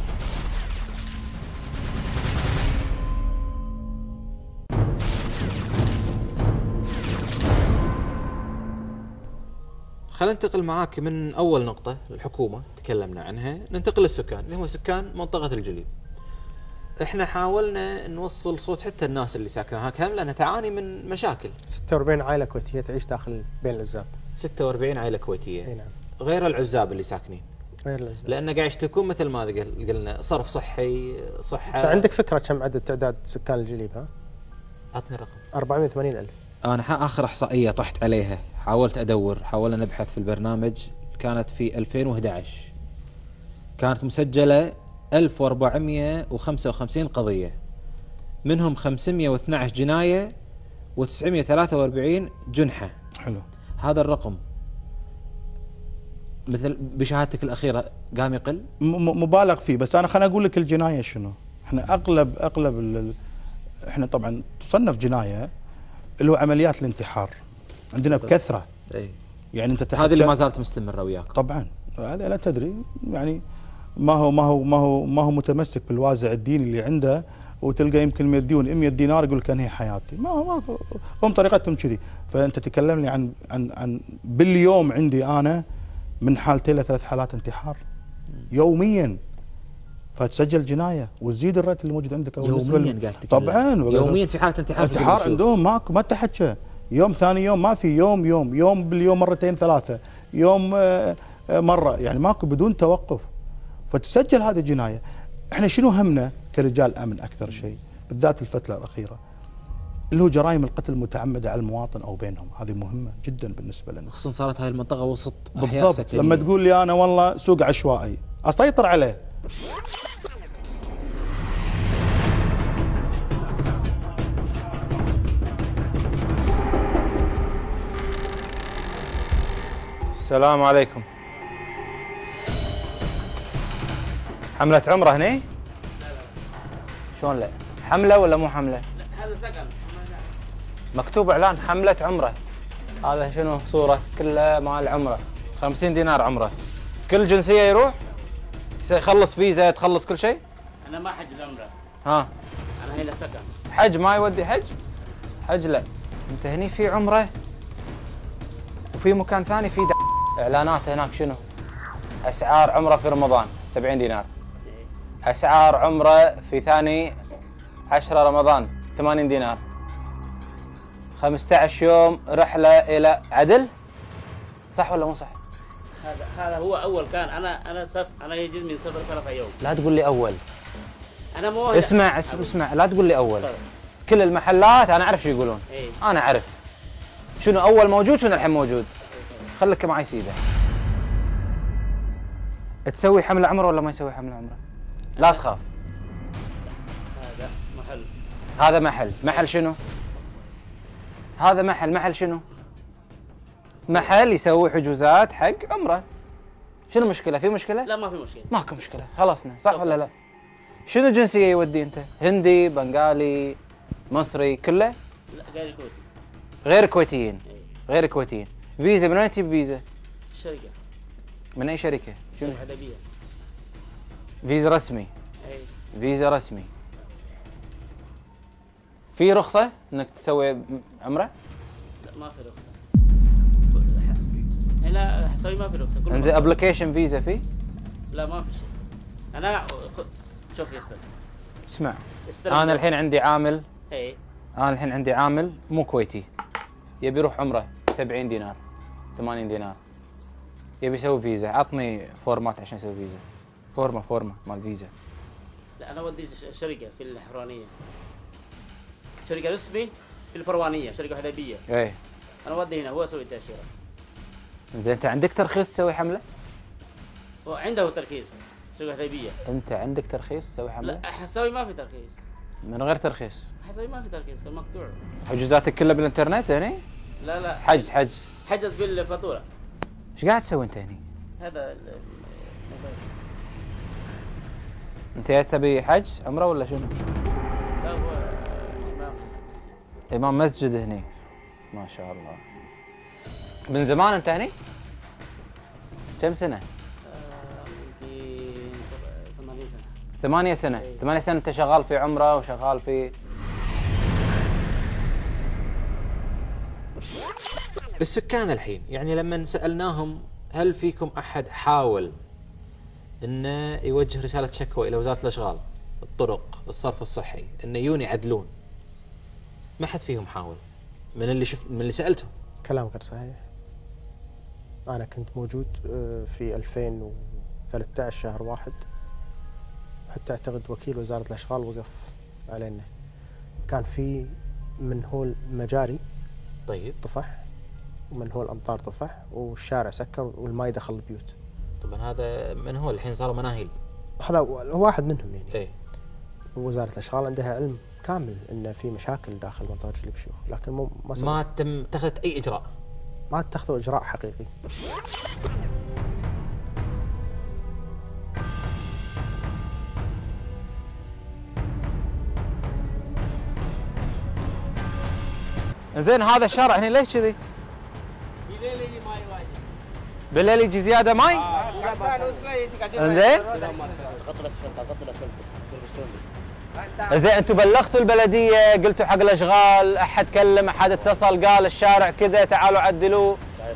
S2: خلينا ننتقل معاك من اول نقطه الحكومه تكلمنا عنها، ننتقل للسكان اللي هو سكان منطقه الجليب. احنا حاولنا نوصل صوت حتى الناس اللي ساكنه هناك هم لانها تعاني من مشاكل.
S4: ستة وأربعين عائله كويتيه تعيش داخل بين العزاب.
S2: ستة وأربعين عائله كويتيه.
S4: اي نعم.
S2: غير العزاب اللي ساكنين.
S4: غير العزاب.
S2: لان قاعد يشتكون مثل ما قلنا صرف صحي، صحه.
S4: انت عندك فكره كم عدد تعداد سكان الجليب؟ ها؟
S2: عطني رقم.
S4: أربعمئة وثمانين ألف.
S2: انا اخر احصائيه طحت عليها، حاولت ادور، حاولنا نبحث في البرنامج، كانت في ألفين وأحد عشر كانت مسجله ألف وأربعمئة وخمسة وخمسين قضيه، منهم خمسمئة واثني عشر جنايه وتسعمئة وثلاثة وأربعين جنحه.
S5: حلو.
S2: هذا الرقم مثل بشهادتك الاخيره قام يقل؟
S5: مبالغ فيه، بس انا خليني اقول لك الجنايه شنو. احنا اغلب اغلب ال... احنا طبعا تصنف جنايه اللي هو عمليات الانتحار عندنا بكثره.
S2: اي.
S5: يعني انت
S2: هذه اللي ما زالت مستمره وياك.
S5: طبعا هذا لا تدري يعني ما هو ما هو ما هو ما هو متمسك بالوازع الديني اللي عنده، وتلقى يمكن يديون مئة دينار يقول لك هي حياتي. ما ما هم طريقتهم كذي. فانت تكلمني عن عن عن باليوم عندي انا من حالتين لثلاث حالات انتحار يوميا، فتسجل جنايه وتزيد الريت اللي موجود عندك.
S2: يوميا قاعد تتكلم؟
S5: طبعا
S2: يوميا في حاله انتحار.
S5: انتحار عندهم ماكو، ما تحكى يوم ثاني يوم ما في، يوم يوم يوم باليوم مرتين ثلاثه، يوم مره، يعني ماكو بدون توقف. فتسجل هذه الجنايه. احنا شنو همنا كرجال امن اكثر شيء بالذات الفتره الاخيره؟ اللي هو جرائم القتل المتعمده على المواطن او بينهم، هذه مهمه جدا بالنسبه لنا.
S2: خصوصا صارت هاي المنطقه وسط احياء
S5: بالضبط.
S2: سكنيه.
S5: لما تقول لي انا والله سوق عشوائي اسيطر عليه.
S9: السلام عليكم. حملة عمرة هني؟ لا لا. شلون لا؟ حملة ولا مو حملة؟
S3: لا هذا سكن.
S9: مكتوب اعلان حملة عمرة. هذا شنو صورة كلها مال عمرة، خمسين دينار عمرة. كل جنسية يروح؟ يخلص فيزا، تخلص كل شيء؟
S3: انا ما حج عمرة.
S9: ها؟
S3: انا هنا سكن.
S9: حج ما يودي حج؟ حج لا. انت هني في عمرة وفي مكان ثاني في اعلانات هناك شنو؟ اسعار عمره في رمضان سبعين دينار. اسعار عمره في ثاني عشرة رمضان ثمانين دينار. خمسة عشر يوم رحله الى عدل، صح ولا مو صح؟
S3: هذا هذا هو اول كان انا انا سف انا يجي من سفر ثلاثة يوم.
S9: لا تقول لي اول.
S3: انا مو
S9: اسمع اسمع, اسمع لا تقول لي اول. طيب. كل المحلات انا اعرف شو يقولون. ايه؟ انا اعرف شنو اول موجود شنو الحين موجود. خليك معي سيده. تسوي حمله عمره ولا ما يسوي حمله عمره؟ لا تخاف.
S3: هذا محل.
S9: هذا محل، محل شنو؟ هذا محل، محل شنو؟ محل يسوي حجوزات حق عمره. شنو المشكلة؟ في مشكلة؟
S3: لا ما في مشكلة.
S9: ماكو مشكلة، خلصنا، صح ولا لا؟ شنو جنسية يودي أنت؟ هندي، بنغالي، مصري، كله؟
S3: لا غير كويتي.
S9: غير كويتيين. ايه؟ غير كويتيين. فيزا من وين تجيب فيزا؟
S3: الشركة.
S9: من أي شركة؟ شنو؟
S3: الحدبية.
S9: فيزا رسمي.
S3: اي. فيزا
S9: رسمي. في رخصة إنك تسوي عمرة؟
S3: لا ما في رخصة. هنا حسوي ما في رخصة.
S9: انزين ابلكيشن فيزا في؟
S3: لا ما في شيء. انا شوف يا استاذ.
S9: اسمع انا الحين عندي عامل.
S3: اي.
S9: انا الحين عندي عامل مو كويتي. يبي يروح عمره سبعين دينار ثمانين دينار. يبي يسوي فيزا، عطني فورمات عشان يسوي فيزا. فورمه فورمه مال فيزا.
S3: لا انا ودي شركة في الحرانية. شركة رسمي في الفروانية، شركة حديبية.
S9: ايه.
S3: انا ودي هنا هو يسوي التأشيرة.
S9: زين انت عندك ترخيص تسوي حمله؟
S3: هو عنده ترخيص شركة حديبية.
S9: انت عندك ترخيص تسوي حمله؟
S3: لا حسوي ما في ترخيص.
S9: من غير ترخيص؟
S3: حسوي ما في ترخيص مقطوع.
S9: حجوزاتك كلها بالانترنت يعني؟
S3: لا لا
S9: حجز حجز
S3: حجز بالفاتورة.
S9: ايش قاعد تسوي انت هني؟
S3: هذا الموبايل.
S9: انت تبي حجز عمره ولا شنو؟
S3: لا هو امام
S9: امام مسجد هني. ما شاء الله. من زمان انت هني؟ كم سنة؟
S3: يمكن ثمانية سنة.
S9: ثمانية سنة، ثمانية سنة انت شغال في عمرة وشغال في
S2: السكان الحين، يعني لما سألناهم هل فيكم أحد حاول انه يوجه رسالة شكوى إلى وزارة الأشغال، الطرق، الصرف الصحي، انه يجون يعدلون، ما حد فيهم حاول من اللي شفت من اللي سألته.
S4: كلامك غير صحيح. أنا كنت موجود في ألفين وثلاثة عشر شهر واحد، حتى أعتقد وكيل وزارة الأشغال وقف علينا. كان في منهول مجاري
S2: طيب
S4: طفح، ومنهول أمطار طفح، والشارع سكر والماء دخل البيوت.
S2: طبعا هذا منهول الحين صاروا مناهيل.
S4: هذا واحد منهم يعني.
S2: ايه.
S4: وزارة الأشغال عندها علم كامل إن في مشاكل داخل منطقة جليب الشيوخ، لكن مو ما
S2: ما تم اتخذت أي إجراء.
S4: ما اتخذوا إجراء حقيقي.
S9: زين هذا الشارع هنا ليش كذي؟
S3: بالليل يجي ماي واجد.
S9: بالليل يجي زيادة ماي؟ زين؟ زين انتم بلغتوا البلدية، قلتوا حق الاشغال، احد كلم، احد اتصل قال الشارع كذا تعالوا عدلوه؟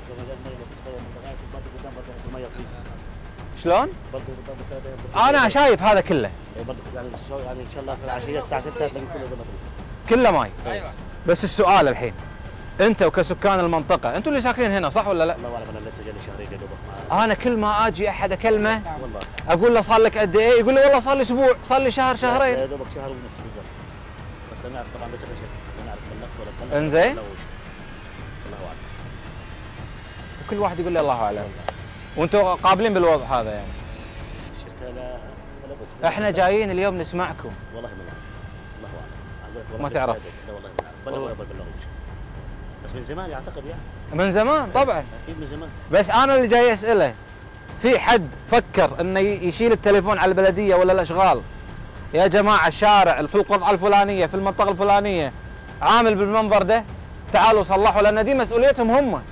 S9: شلون؟ انا شايف هذا كله.
S11: يعني ان شاء الله في العشيه الساعه ستة تلاقي كله
S9: كله ماي. ايوه. بس السؤال الحين انت وكسكان المنطقه، انتم اللي ساكنين هنا صح ولا لا؟
S11: لا والله انا لسه جاني شهرين يا دوبك.
S9: انا كل ما اجي احد اكلمه والله اقول له صار لك قد ايه؟ يقول لي والله صار لي اسبوع، صار لي شهر شهرين.
S11: يا دوبك شهر ونص بالضبط. بس انا اعرف طبعا بس اشهر، انا اعرف بلغت ولا بلغت.
S9: انزين؟
S11: الله اعلم.
S9: وكل واحد يقول لي الله اعلم. وانتم قابلين بالوضع هذا يعني؟
S11: الشركه لا ولا بد.
S9: احنا جايين اليوم نسمعكم.
S11: والله ما اعرف. الله اعلم.
S9: ما تعرف؟
S11: لا والله ما اعرف. ولا ولا بلغوش. بس من زمان اعتقد يعني.
S9: من زمان طبعا.
S11: اكيد من زمان.
S9: بس انا اللي جاي اساله، في حد فكر انه يشيل التليفون على البلديه ولا الاشغال؟ يا جماعه الشارع في القطعه الفلانيه في المنطقه الفلانيه عامل بالمنظر ده، تعالوا صلحوا، لان دي مسؤوليتهم هم.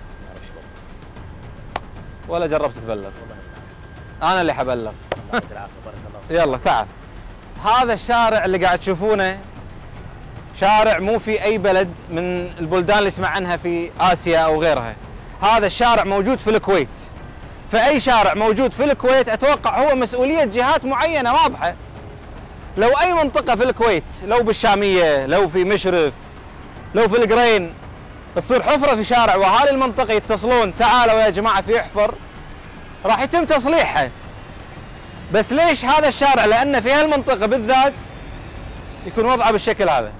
S9: ولا جربت تبلغ؟ انا اللي حبلغ. يلا تعال. هذا الشارع اللي قاعد تشوفونه شارع مو في اي بلد من البلدان اللي اسمع عنها في اسيا او غيرها. هذا الشارع موجود في الكويت. فاي شارع موجود في الكويت اتوقع هو مسؤوليه جهات معينه واضحه. لو اي منطقه في الكويت، لو بالشاميه، لو في مشرف، لو في القرين، تصير حفره في شارع واهالي المنطقه يتصلون تعالوا يا جماعه في حفر، راح يتم تصليحها. بس ليش هذا الشارع؟ لان في هالمنطقه بالذات يكون وضعه بالشكل هذا.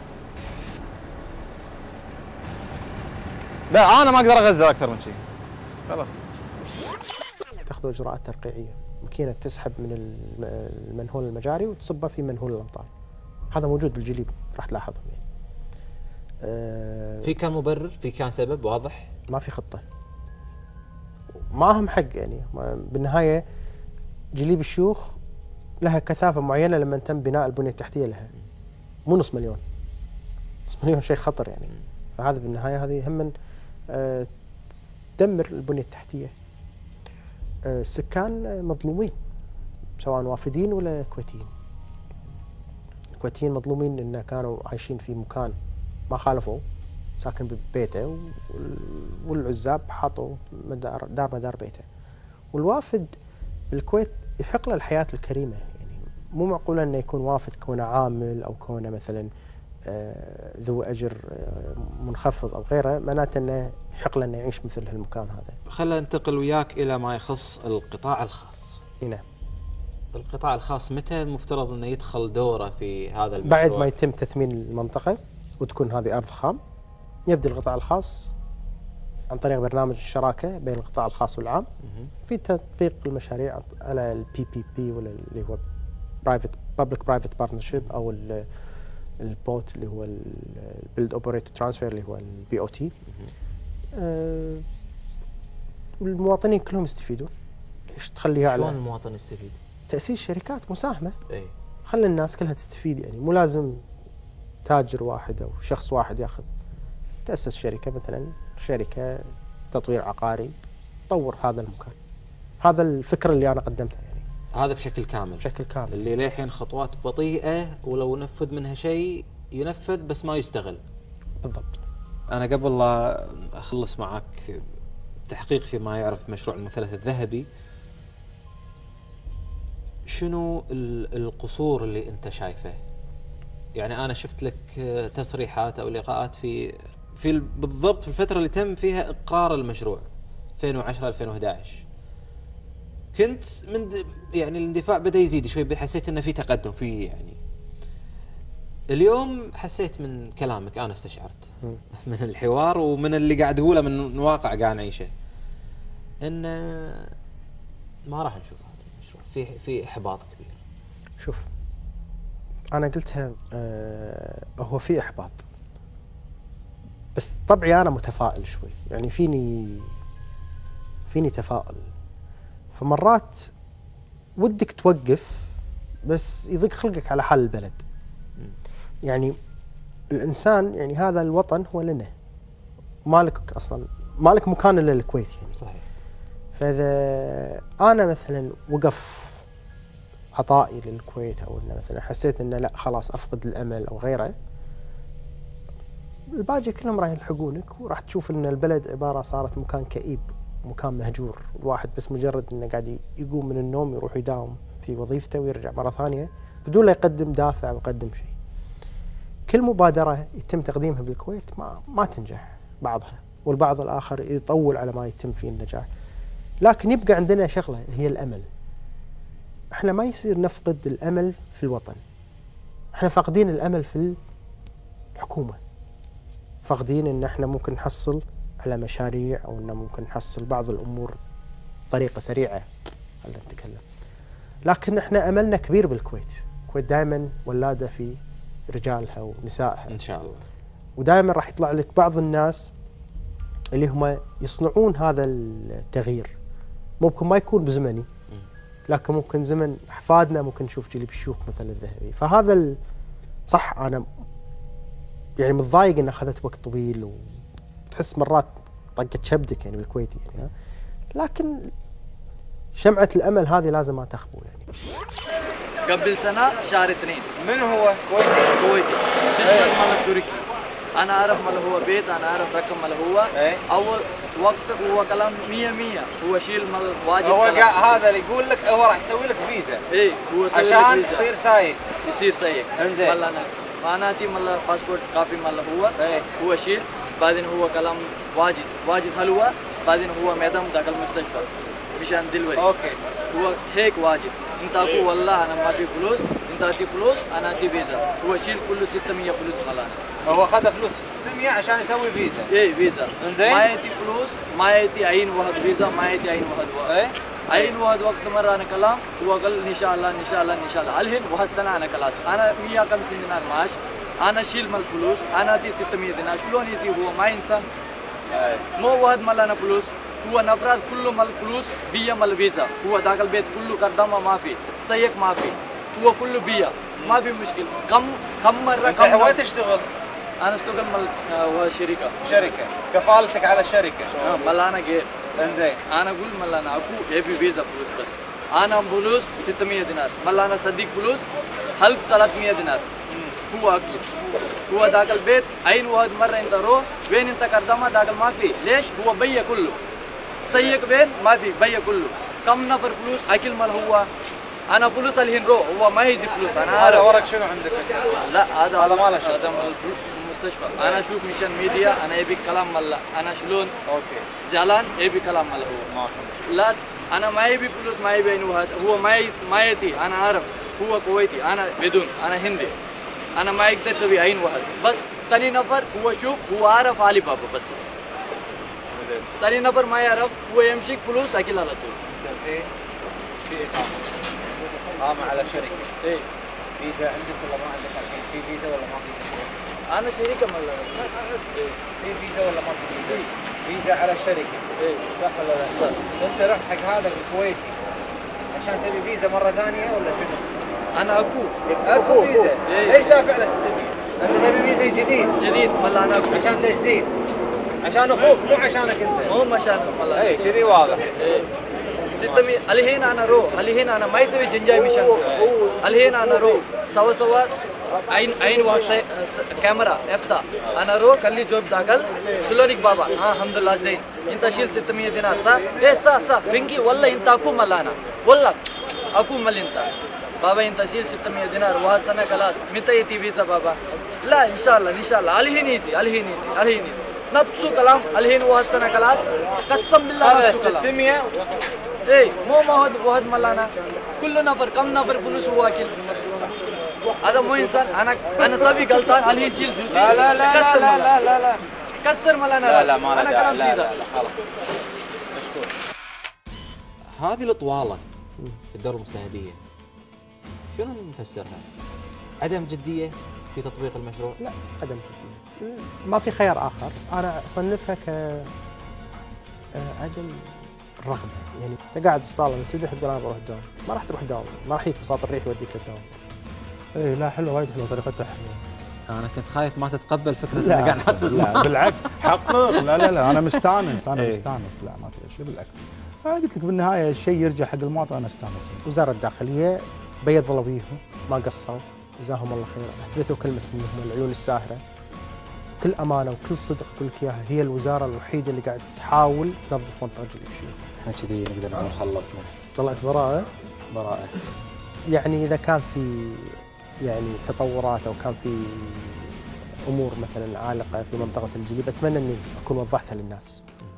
S9: لا انا ما اقدر اغزر اكثر من شيء. خلاص.
S4: تاخذوا اجراءات ترقيعيه، ماكينه تسحب من المنهول المجاري وتصبه في منهول الامطار. هذا موجود بالجليب راح تلاحظهم يعني.
S2: أه في كان مبرر؟ في كان سبب واضح؟
S4: ما في خطه. معهم حق يعني، بالنهايه جليب الشيوخ لها كثافه معينه لما تم بناء البنيه التحتيه لها. مو نص مليون. نص مليون شيء خطر يعني. فهذا بالنهايه هذه هم أه تدمر البنيه التحتيه. أه السكان مظلومين سواء وافدين ولا كويتيين. الكويتيين مظلومين انه كانوا عايشين في مكان ما خالفوا، ساكن ببيته، والعزاب حاطوا مدار دار مدار بيته. والوافد بالكويت يحق له الحياه الكريمه يعني. مو معقول انه يكون وافد كونه عامل او كونه مثلا آه ذو اجر آه منخفض او غيره، معناته انه يحق له انه يعيش مثل هالمكان هذا.
S2: خلينا ننتقل وياك الى ما يخص القطاع الخاص.
S4: نعم.
S2: القطاع الخاص متى المفترض انه يدخل دوره في هذا المشروع؟
S4: بعد ما يتم تثمين المنطقه وتكون هذه ارض خام، يبدأ القطاع الخاص عن طريق برنامج الشراكه بين القطاع الخاص والعام في تطبيق المشاريع على البي بي بي ولا اللي هو برايفت بابليك برايفت بارتنرشيب او البوت اللي هو البيلد اوبريت ترانسفير اللي هو البي او تي. أه والمواطنين كلهم يستفيدون. ليش تخليها على
S2: شلون المواطن يستفيد؟
S4: تأسيس شركات مساهمه.
S2: اي
S4: خلي الناس كلها تستفيد يعني، مو لازم تاجر واحد او شخص واحد ياخذ. تأسس شركه مثلا شركه تطوير عقاري تطور هذا المكان. هذا الفكره اللي انا قدمتها يعني.
S2: هذا بشكل كامل.
S4: بشكل كامل.
S2: اللي للحين خطوات بطيئه ولو نفذ منها شيء ينفذ بس ما يستغل.
S4: بالضبط.
S2: انا قبل لا اخلص معك تحقيق فيما يعرف مشروع المثلث الذهبي، شنو القصور اللي انت شايفه؟ يعني انا شفت لك تصريحات او لقاءات في في بالضبط في الفتره اللي تم فيها اقرار المشروع ألفين وعشرة ألفين وأحد عشر. كنت من يعني الاندفاع بدا يزيد شوي، حسيت انه في تقدم فيه يعني. اليوم حسيت من كلامك، انا استشعرت من الحوار ومن اللي قاعد اقوله من واقع قاعد نعيشه ان ما راح نشوف هذا المشروع، في في احباط كبير.
S4: شوف انا قلتها آه هو في احباط، بس طبعي انا متفائل شوي يعني، فيني فيني تفاؤل. فمرات ودك توقف بس يضيق خلقك على حال البلد. يعني الانسان يعني هذا الوطن هو لنا، مالك اصلا مالك مكان الا الكويت يعني.
S2: صحيح.
S4: فاذا انا مثلا وقف عطائي للكويت او انه مثلا حسيت انه لا خلاص افقد الامل او غيره، الباقي كلهم راح يلحقونك وراح تشوف ان البلد عباره صارت مكان كئيب، مكان مهجور. الواحد بس مجرد انه قاعد يقوم من النوم يروح يداوم في وظيفته ويرجع مره ثانيه بدون لا يقدم دافع ويقدم شيء. كل مبادره يتم تقديمها بالكويت ما ما تنجح بعضها، والبعض الاخر يطول على ما يتم فيه النجاح. لكن يبقى عندنا شغله هي الامل. احنا ما يصير نفقد الامل في الوطن. احنا فاقدين الامل في الحكومه. فاقدين ان احنا ممكن نحصل على مشاريع او ان ممكن نحصل بعض الامور بطريقه سريعه. خلينا نتكلم. لكن احنا املنا كبير بالكويت. الكويت دائما ولاده في رجالها ونسائها
S2: ان شاء الله.
S4: ودائما راح يطلع لك بعض الناس اللي هم يصنعون هذا التغيير. ممكن ما يكون بزمني، لكن ممكن زمن احفادنا ممكن نشوف جيل بالشيوخ مثل الذهبي. فهذا ال... صح انا يعني متضايق ان اخذت وقت طويل وتحس مرات طقت شبدك يعني بالكويتي يعني ها؟ لكن شمعة الامل هذه لازم ما تخبو يعني.
S10: قبل سنة شهر اثنين.
S1: من هو؟ كويتي؟
S10: كويتي. شو اسمه مال التركي. أنا أعرف مال هو بيت، أنا أعرف رقم مال هو.
S1: ايه؟
S10: أول وقت هو كلام مية مية، هو شيل مال واجب.
S1: هو هذا اللي يقول لك هو راح يسوي لك فيزا.
S10: إيه هو يسوي لك
S1: عشان
S10: فيزا.
S1: تصير سايق.
S10: يصير سايق.
S1: انزين.
S10: مال أنا أنا أتي مال باسبورت كافي مال هو.
S1: ايه؟
S10: هو شيل بعدين هو كلام واجد واجد حلوة بعدين هو ميدان داخل المستشفى مشان دلوري
S1: اوكي
S10: هو هيك واجد انت اكو والله انا ما في فلوس انت ادي فلوس انا ادي فيزا هو شيل كله ستمية فلوس ملانا
S1: هو اخذ فلوس ستمية عشان يسوي فيزا
S10: ايه فيزا
S1: انزين
S10: ما يدي فلوس ما يدي عين واحد فيزا ما يدي عين واحد وقت
S1: ايه
S10: عين واحد وقت مرة انا كلام هو قال ان شاء الله ان شاء الله ان شاء الله الحين واحد سنة انا خلاص انا مية وخمسين دينار معاش انا شيل مال فلوس انا ادي ستمية دينار شلون يجي هو ما انسان مو واحد مال فلوس هو نفراد كله مال فلوس بيا مال فيزا هو داخل البيت كله قدامه ما في سيك ما في هو كله بيا ما في مشكلة كم كم مرة
S1: انت
S10: كم
S1: وين تشتغل؟
S10: انا اشتغل مال هو شركة
S1: شركة كفالتك على الشركة
S10: اه مال انا غير
S1: انزين
S10: انا اقول مال انا اكو ابي فيزا فلوس بس انا فلوس ستمية دينار مال انا صديق فلوس هلب ثلاثمية دينار هو اكيد هو داخل البيت عين واحد مرة انت روح وين انت قدامه داخل ما في ليش هو بيا كله سيك بين ما في بيا كله كم نفر فلوس اكل مال هو انا فلوس الحين رو هو ما يجي فلوس انا
S1: هذا ورق شنو عندك؟
S10: لا هذا
S1: هذا ماله شغل.
S10: هذا مال المستشفى انا اشوف مشان ميديا انا ابي كلام مال انا شلون
S1: اوكي
S10: زعلان ابي كلام مال هو
S1: ما
S10: لا انا ما يبي فلوس ما يبي انه هو ما ي... ما يتي انا عارف هو كويتي انا بدون انا هندي انا ما يقدر يسوي عين واحد بس ثاني نفر هو شوف هو عارف علي بابا بس ثاني نفر ما يعرف هو يمسك فلوس اكل على طول
S1: في في اقامه اقامه على شركه
S10: ايه
S1: فيزا عندك ولا ما عندك الحين في فيزا ولا ما في فيزا؟
S10: انا شركه مال
S1: إيه. في فيزا ولا ما في فيزا؟ إيه. فيزا على الشركه
S10: ايه
S1: صح ولا لا؟
S10: صح
S1: انت رحت حق هذا الكويتي عشان تبي فيزا مره ثانيه ولا شنو؟
S10: انا اكو
S1: اكو فيزا
S10: إيه.
S1: ليش دافع له ستمية؟ انت تبي فيزا جديد
S10: جديد مال انا اكو
S1: عشان تجديد عشان اخوك مو عشانك انت
S10: مو عشان مال
S1: اي كذي واضح
S10: ايه ستمية الحين انا رو الحين انا ما يسوي جنجاي مشان الحين انا رو سوا سوا عين عين واحد كاميرا افتح انا رو خلي جوب داخل سلونيك بابا ها الحمد لله زين انت شيل ستمية دينار صح ايه صح صح بنكي والله انت اكو مال انا والله اكو مال انت بابا انت شيل ستمية دينار واحد سنه خلاص متى يتي فيزا بابا لا ان شاء الله ان شاء الله الحين يجي الحين يجي الحين يجي نفسه كلام الحين واحد سنه خلاص قسم بالله نفسه كلام
S1: ستمية
S10: ايه مو ما واحد واحد ملانا كل نفر كم نفر فلوس هو اكل هذا مو انسان انا انا سبي غلطان الحين شيل جوتي
S1: لا لا لا
S10: كسر
S1: لا
S10: ملانا.
S1: لا لا لا
S10: كسر ملانا
S1: لا لا ما
S10: انا كلام
S1: لا
S10: سيدا
S1: لا لا خلاص مشكور
S2: هذه الطواله في الدور المستنديه شنو نفسرها؟ عدم جديه في تطبيق المشروع؟
S4: لا عدم جدية ما في خيار آخر أنا أصنفها ك آه، عدم رغبة يعني أنت قاعد بالصالة منسدح تقول أنا بروح الدوام ما راح تروح دوام ما راح يجيك بساط الريح يوديك للدوام
S5: اي لا حلوه وايد حلوه طريقتها حلوه
S2: انا كنت خايف ما تتقبل فكره
S5: لا
S2: اني قاعد نحط
S5: لا بالعكس حقق لا لا لا انا مستانس انا
S2: إيه.
S5: مستانس لا ما في شيء بالعكس انا قلت لك بالنهايه الشيء يرجع حق المواطن انا استانس
S4: وزارة الداخلية بيض وجيههم ما قصروا جزاهم الله خير اثبتوا كلمة انهم العيون الساهرة بكل امانة وكل صدق اقول لك اياها هي الوزارة الوحيدة اللي قاعد تحاول تنظف منطقة جليب الشيوخ.
S2: احنا كذي نقدر نقول خلصنا
S4: طلعت براءة
S2: براءة
S4: يعني اذا كان في يعني تطورات او كان في امور مثلا عالقة في منطقة الجليب اتمنى اني اكون وضحتها للناس.